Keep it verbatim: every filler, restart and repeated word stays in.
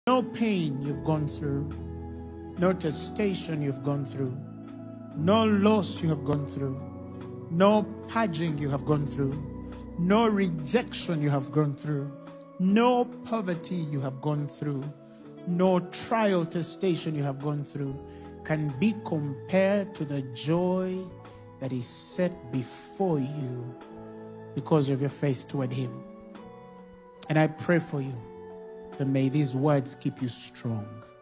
No pain you've gone through, no testation you've gone through, no loss you have gone through, no purging you have gone through, no rejection you have gone through, no poverty you have gone through, no trial testation you have gone through can be compared to the joy that is set before you because of your faith toward Him. And I pray for you that may these words keep you strong.